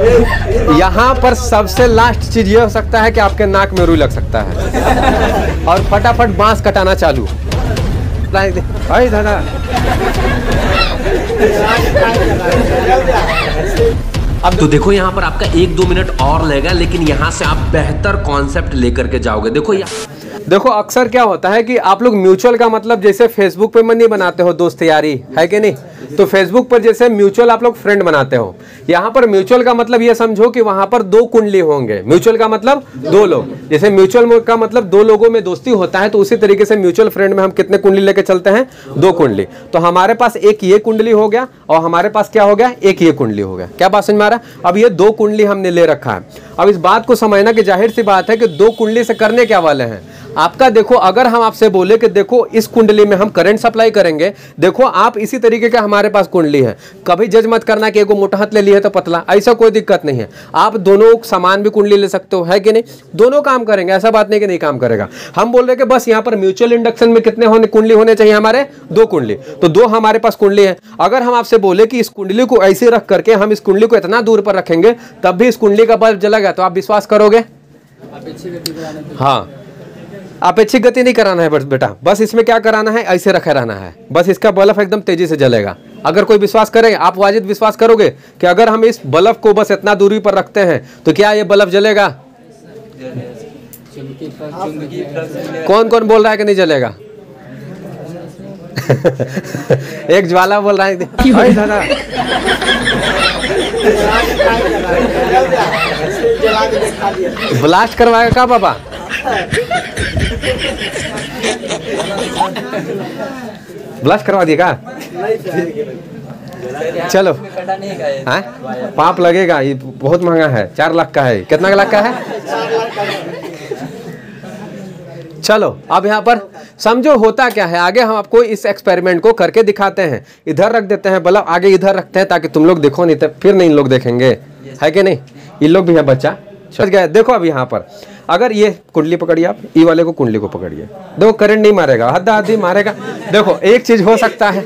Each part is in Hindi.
यहाँ पर सबसे लास्ट चीज ये हो सकता है कि आपके नाक में रुई लग सकता है और फटाफट बांस कटाना चालू। भाई दादा अब तो देखो यहाँ पर आपका 1-2 मिनट और लगेगा, लेकिन यहाँ से आप बेहतर कॉन्सेप्ट लेकर के जाओगे। देखो अक्सर क्या होता है कि आप लोग म्यूचुअल का मतलब जैसे फेसबुक पे मनी बनाते हो, दोस्त यारी है कि नहीं, तो फेसबुक पर जैसे म्यूचुअल आप लोग फ्रेंड बनाते हो, यहाँ पर म्यूचुअल का मतलब ये समझो कि वहां पर 2 कुंडली होंगे। म्यूचुअल का मतलब 2 लोग, जैसे म्यूचुअल का मतलब 2 लोगों में दोस्ती होता है, तो उसी तरीके से म्यूचुअल फ्रेंड में हम कितने कुंडली लेके चलते हैं? 2 कुंडली। तो हमारे पास एक ये कुंडली हो गया और हमारे पास क्या हो गया? एक ये कुंडली हो गया। क्या बात समझ में आ रहा है? अब ये 2 कुंडली हमने ले रखा है। अब इस बात को समझना कि जाहिर सी बात है कि 2 कुंडली से करने क्या वाले हैं आपका। देखो अगर हम आपसे बोले कि देखो इस कुंडली में हम करंट सप्लाई करेंगे, देखो आप इसी तरीके का हमारे पास कुंडली है, कभी जज मत करना कि एगो मोटा हाथ ले लिया तो पतला, ऐसा कोई दिक्कत नहीं है। आप दोनों समान भी कुंडली ले सकते हो, है कि नहीं? दोनों काम करेंगे, ऐसा बात नहीं कि नहीं काम करेगा। हम बोल रहे कि बस यहाँ पर म्यूचुअल इंडक्शन में कितने कुंडली होने चाहिए हमारे? 2 कुंडली। तो 2 हमारे पास कुंडली है। अगर हम आपसे बोले कि इस कुंडली को ऐसे रख करके हम इस कुंडली को इतना दूर पर रखेंगे तब भी इस कुंडली का बल्ब जलेगा, तो आप विश्वास करोगे? हाँ, अपेक्षित गति नहीं कराना है बस बेटा, बस इसमें क्या कराना है? ऐसे रखे रहना है, बस इसका बल्ब एकदम तेजी से जलेगा। अगर कोई विश्वास करे, आप वाजिद विश्वास करोगे कि अगर हम इस बल्ब को बस इतना दूरी पर रखते हैं तो क्या ये बल्ब जलेगा? कौन कौन बोल रहा है कि नहीं जलेगा? एक ज्वाला बोल रहा है दादा ब्लास्ट करवाएगा क्या पापा? ब्लास्ट करवा दिएगा? चलो हाँ, पाप लगेगा, ये बहुत महंगा है, 4 लाख का है। कितना लाख का है? चलो अब यहाँ पर समझो होता क्या है। आगे हम आपको इस एक्सपेरिमेंट को करके दिखाते हैं। इधर रख देते हैं बल्ब, आगे इधर रखते हैं ताकि तुम लोग देखो, नहीं तो फिर नहीं इन लोग देखेंगे, है कि नहीं? इन लोग भी है बच्चा, समझ गए? देखो अब यहाँ पर अगर ये कुंडली पकड़िए, आप ई वाले को कुंडली को पकड़िए, देखो करंट नहीं मारेगा, हद्दा हद्दी मारेगा। देखो एक चीज हो सकता है,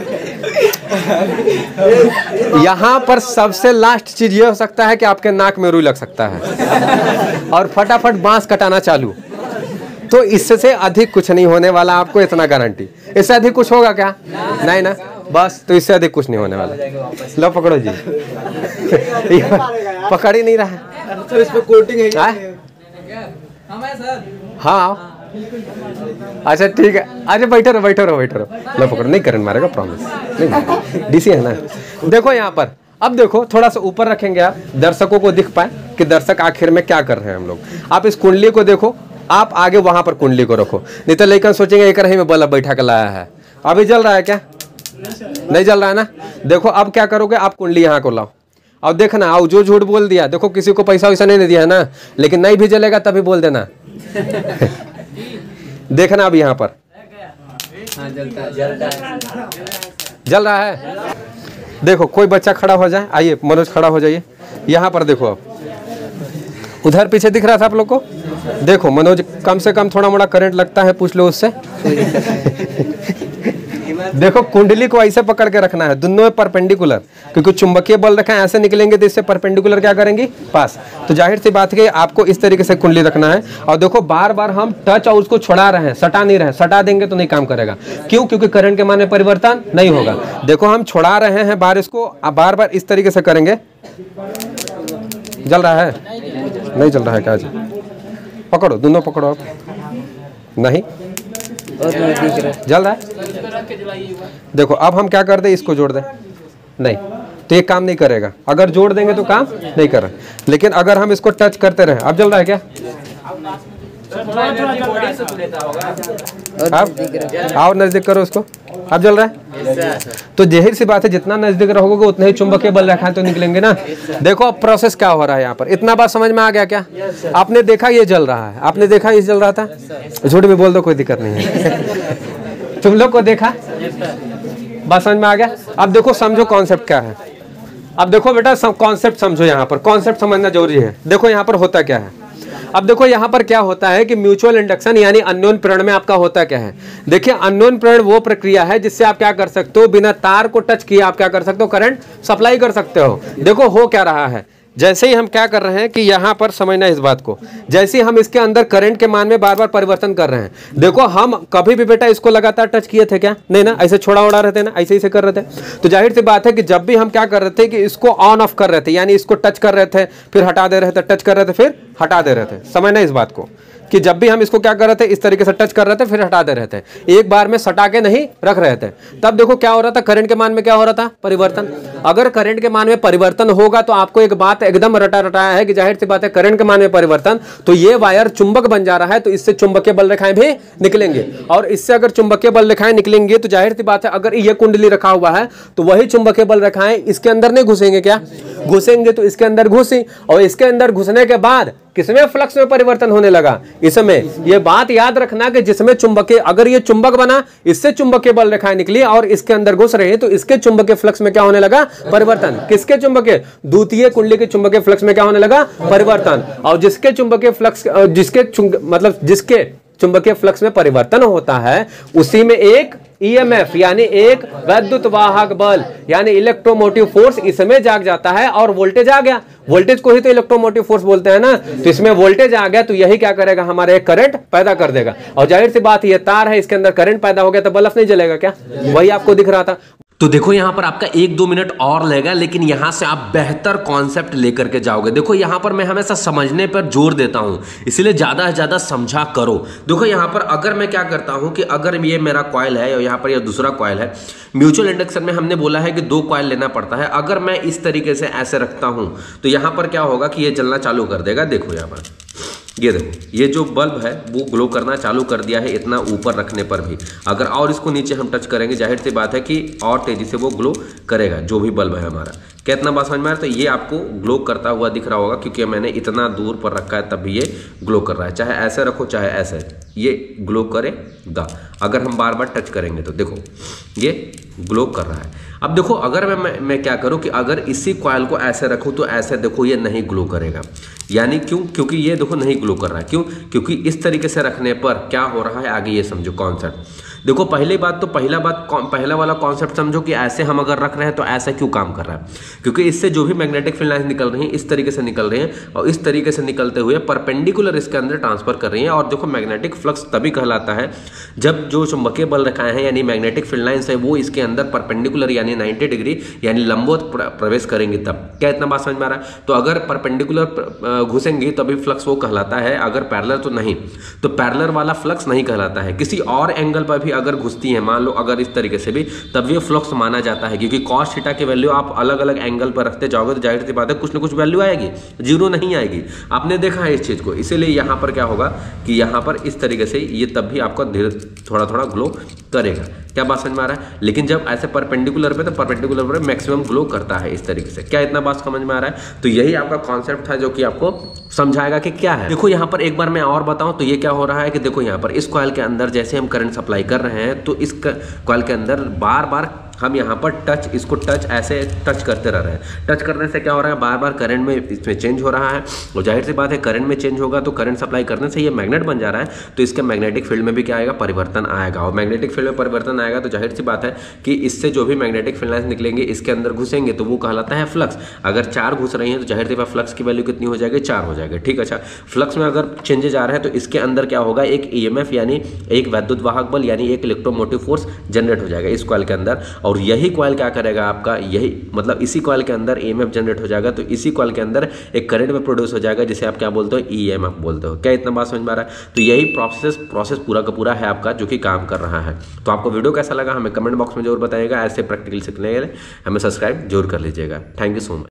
यहाँ पर सबसे लास्ट चीज ये हो सकता है कि आपके नाक में रुई लग सकता है और फटाफट बांस कटाना चालू। तो इससे अधिक कुछ नहीं होने वाला, आपको इतना गारंटी। इससे अधिक कुछ होगा क्या? नहीं ना, बस तो इससे अधिक कुछ नहीं होने वाला। लो पकड़ो जी। पकड़ ही नहीं रहा है तो इस पे कोटिंग है। हाँ अच्छा ठीक है, अच्छा बैठो रहो बैठो रहो बैठो रहो। लो पकड़ो, नहीं करंट मारेगा, प्रॉमिस नहीं, डीसी है ना। देखो यहाँ पर अब देखो थोड़ा सा ऊपर रखेंगे आप, दर्शकों को दिख पाए कि दर्शक आखिर में क्या कर रहे हैं हम लोग। आप इस कुंडली को देखो, आप आगे वहां पर कुंडली को रखो, नहीं तो लेकर सोचेंगे एक रही में बल्ब बैठा कर लाया है। अभी जल रहा है क्या? नहीं जल रहा है ना। देखो अब क्या करोगे, आप कुंडली यहाँ को लाओ और देखना, आओ जो झूठ बोल दिया, देखो किसी को पैसा वैसा नहीं दिया है ना, लेकिन नहीं भी जलेगा तभी बोल देना। देखना अब यहाँ पर जल रहा है। देखो कोई बच्चा खड़ा हो जाए, आइए मनोज खड़ा हो जाइए। यहाँ पर देखो, अब उधर पीछे दिख रहा था आप लोग को, देखो मनोज कम से कम थोड़ा मोड़ा करंट लगता है, पूछ लो उससे। देखो कुंडली को ऐसे पकड़ के रखना है, दोनों परपेंडिकुलर, क्योंकि चुंबकीय बल रखा है, ऐसे निकलेंगे तो इससे परपेंडिकुलर क्या करेंगी? पास। तो जाहिर सी बात है कि आपको इस तरीके से कुंडली रखना है। और देखो बार बार हम टच और उसको छुड़ा रहे हैं, सटा नहीं रहे, सटा देंगे तो नहीं काम करेगा। क्यों? क्योंकि करंट के मान में परिवर्तन नहीं होगा। देखो हम छुड़ा रहे हैं बार, इसको बार बार इस तरीके से करेंगे। जल रहा है? नहीं जल रहा है क्या जी? पकड़ो, दोनों पकड़ो आप। नहीं जल रहा है? देखो अब हम क्या कर दे, इसको जोड़ दे, नहीं तो ये काम नहीं करेगा। अगर जोड़ देंगे तो काम नहीं कर रहा, लेकिन अगर हम इसको टच करते रहे, अब जल रहा है क्या? अब आओ नजदीक करो उसको, अब जल रहा है? तो जाहिर सी बात है जितना नजदीक रहोगे उतना ही चुंबकीय बल रखा है तो निकलेंगे ना। देखो अब प्रोसेस क्या हो रहा है यहाँ पर, इतना बात समझ में आ गया क्या? आपने देखा ये जल रहा है, आपने देखा ये जल रहा था, झूठ में बोल दो कोई दिक्कत नहीं है। तुम लोग को देखा, बात समझ में आ गया। अब देखो समझो कॉन्सेप्ट क्या है। अब देखो बेटा कॉन्सेप्ट समझो, यहाँ पर कॉन्सेप्ट समझना जरूरी है। देखो यहाँ पर होता क्या है। अब देखो यहाँ पर क्या होता है कि म्यूचुअल इंडक्शन यानी अननोन प्रेरण में आपका होता क्या है। देखिए अननोन प्रेरण वो प्रक्रिया है जिससे आप क्या कर सकते हो, बिना तार को टच किए आप क्या कर सकते हो, करंट सप्लाई कर सकते हो। देखो हो क्या रहा है, जैसे ही हम क्या कर रहे हैं कि यहाँ पर समझना इस बात को, जैसे ही हम इसके अंदर करंट के मान में बार बार परिवर्तन कर रहे हैं, देखो हम कभी भी बेटा इसको लगातार टच किए थे क्या? नहीं ना, ऐसे छोड़ा उड़ा रहे थे ना, ऐसे ऐसे कर रहे थे। तो जाहिर सी बात है कि जब भी हम क्या कर रहे थे कि इसको ऑन ऑफ कर रहे थे, यानी इसको टच कर रहे थे फिर हटा दे रहे थे, टच कर रहे थे फिर हटा दे रहे थे। समझना इस बात को कि जब भी हम इसको क्या कर रहे थे, इस तरीके से टच कर रहे थे फिर हटा दे रहे थे, एक बार में सटा के नहीं रख रहे थे। तब देखो क्या हो रहा था, करंट के मान में क्या हो रहा था, परिवर्तन। अगर करंट के मान में परिवर्तन होगा तो आपको एक बात एकदम रटा रटाया है कि जाहिर सी बात है करंट के मान में परिवर्तन, तो ये वायर चुंबक बन जा रहा है, तो इससे चुंबकीय बल रेखाएं भी निकलेंगे। और इससे अगर चुंबकीय बल रेखाएं निकलेंगी तो जाहिर सी बात है अगर ये कुंडली रखा हुआ है तो वही चुंबकीय बल रेखाएं इसके अंदर नहीं घुसेंगे क्या? घुसेंगे। तो इसके अंदर घुसी और इसके अंदर घुसने के बाद किसमें फ्लक्स में परिवर्तन होने लगा, इसमें। ये बात याद रखना कि जिसमें चुंबकीय, अगर ये चुंबक बना, इससे चुंबकीय बल रेखाएं निकली और इसके अंदर घुस रहे हैं तो इसके चुंबकीय फ्लक्स में क्या होने लगा, परिवर्तन। किसके चुंबकीय? द्वितीय कुंडली के चुंबकीय फ्लक्स में क्या होने लगा, परिवर्तन। और जिसके चुंबकीय फ्लक्स, जिसके चुंबकीय फ्लक्स में परिवर्तन होता है उसी में एक ईएमएफ यानी एक वैद्युत वाहक बल यानी इलेक्ट्रोमोटिव फोर्स इसमें जाग जाता है और वोल्टेज आ गया। वोल्टेज को ही तो इलेक्ट्रोमोटिव फोर्स बोलते हैं ना, तो इसमें वोल्टेज आ गया तो यही क्या करेगा, हमारे एक करंट पैदा कर देगा। और जाहिर सी बात ये तार है, इसके अंदर करंट पैदा हो गया तो बल्ब नहीं जलेगा क्या? वही आपको दिख रहा था। तो देखो यहां पर आपका 1-2 मिनट और लगेगा, लेकिन यहां से आप बेहतर कॉन्सेप्ट लेकर के जाओगे। देखो यहां पर मैं हमेशा समझने पर जोर देता हूं, इसलिए ज्यादा से ज्यादा समझा करो। देखो यहां पर अगर मैं क्या करता हूं कि अगर ये मेरा कॉइल है और यहां पर ये दूसरा कॉइल है, म्यूचुअल इंडक्शन में हमने बोला है कि 2 कॉइल लेना पड़ता है। अगर मैं इस तरीके से ऐसे रखता हूं तो यहां पर क्या होगा कि ये जलना चालू कर देगा। देखो यहां पर ये देखो, ये जो बल्ब है वो ग्लो करना चालू कर दिया है इतना ऊपर रखने पर भी। अगर और इसको नीचे हम टच करेंगे जाहिर सी बात है कि और तेजी से वो ग्लो करेगा जो भी बल्ब है हमारा। कितना बात समझ में आ रहा है? तो ये आपको ग्लो करता हुआ दिख रहा होगा क्योंकि मैंने इतना दूर पर रखा है तब भी ये ग्लो कर रहा है। चाहे ऐसे रखो चाहे ऐसे, ये ग्लो करेगा। अगर हम बार बार टच करेंगे तो देखो ये ग्लो कर रहा है। अब देखो अगर मैं क्या करूं कि अगर इसी कॉइल को ऐसे रखूं तो ऐसे देखो ये नहीं ग्लो करेगा। यानी क्यों? क्योंकि ये देखो नहीं ग्लो कर रहा है। क्यों? क्योंकि इस तरीके से रखने पर क्या हो रहा है, आगे ये समझो कॉन्सेप्ट। देखो पहली बात तो पहला वाला कॉन्सेप्ट समझो कि ऐसे हम अगर रख रहे हैं तो ऐसा क्यों काम कर रहा है, क्योंकि इससे जो भी मैग्नेटिक फील्ड लाइंस निकल रही हैं इस तरीके से निकल रही हैं और इस तरीके से निकलते हुए परपेंडिकुलर इसके अंदर ट्रांसफर कर रही हैं। और देखो मैग्नेटिक फ्लक्स तभी कहलाता है जब जो चुंबकीय बल रेखाएं हैं यानी मैग्नेटिक फील्ड लाइंस है वो इसके अंदर परपेंडिकुलर यानी 90 डिग्री यानी लंबवत प्रवेश करेंगी तब। क्या इतना बात समझ में आ रहा है? तो अगर परपेंडिकुलर घुसेंगी तभी फ्लक्स वो कहलाता है, अगर पैरेलल तो नहीं। तो पैरेलल वाला फ्लक्स नहीं कहलाता है। किसी और एंगल पर भी अगर घुसती है, मान लो अगर इस तरीके से भी, तब ये फ्लक्स माना जाता है। क्योंकि कॉस थीटा की वैल्यू आप अलग अलग एंगल पर रखते जाओगे तो जाहिर सी बात है कुछ ना कुछ वैल्यू आएगी, जीरो नहीं आएगी। आपने देखा है इस चीज को, इसीलिए यहां पर क्या होगा कि यहां पर इस तरीके से ये तब भी आपका धीरे थोड़ा थोड़ा ग्लो करेगा। क्या बात समझ में आ रहा है? लेकिन जब ऐसे परपेंडिकुलर पे तो परपेंडिकुलर पर मैक्सिमम ग्लो करता है इस तरीके से। क्या इतना बात समझ में आ रहा है? तो यही आपका कॉन्सेप्ट था जो कि आपको समझाएगा कि क्या है। देखो यहाँ पर एक बार मैं और बताऊं तो ये क्या हो रहा है कि देखो यहाँ पर इस कॉइल के अंदर जैसे हम करंट सप्लाई कर रहे हैं तो इस कॉइल के अंदर बार बार हम यहाँ पर इसको ऐसे टच करते रह रहे हैं। टच करने से क्या हो रहा है, बार बार करंट में इसमें चेंज हो रहा है और जाहिर सी बात है करंट में चेंज होगा तो करंट सप्लाई करने से ये मैग्नेट बन जा रहा है, तो इसके मैग्नेटिक फील्ड में भी क्या आएगा, परिवर्तन आएगा। और मैग्नेटिक फील्ड में परिवर्तन आएगा तो जाहिर सी बात है कि इससे जो भी मैग्नेटिक फील्ड लाइंस निकलेंगे इसके अंदर घुसेंगे तो वो कहलाता है फ्लक्स। अगर 4 घुस रही हैं तो जाहिर सी बात फ्लक्स की वैल्यू कितनी हो जाएगी, 4 हो जाएगी। ठीक, अच्छा फ्लक्स में अगर चेंजेज आ रहे हैं तो इसके अंदर क्या होगा, एक ईएमएफ यानी एक वैद्युत वाहक बल यानी एक इलेक्ट्रोमोटिव फोर्स जनरेट हो जाएगा इस कॉइल के अंदर। और यही कॉइल क्या करेगा आपका, यही मतलब इसी कॉइल के अंदर ईएमएफ जनरेट हो जाएगा तो इसी कॉइल के अंदर एक करंट में प्रोड्यूस हो जाएगा जिसे आप क्या बोलते हो, ईएमएफ बोलते हो। क्या इतना बात समझ में आ रहा है? तो यही प्रोसेस पूरा का पूरा है आपका जो कि काम कर रहा है। तो आपको वीडियो कैसा लगा हमें कमेंट बॉक्स में जरूर बताइएगा। ऐसे प्रैक्टिकल सीखने के लिए हमें सब्सक्राइब जरूर कर लीजिएगा। Thank you so much.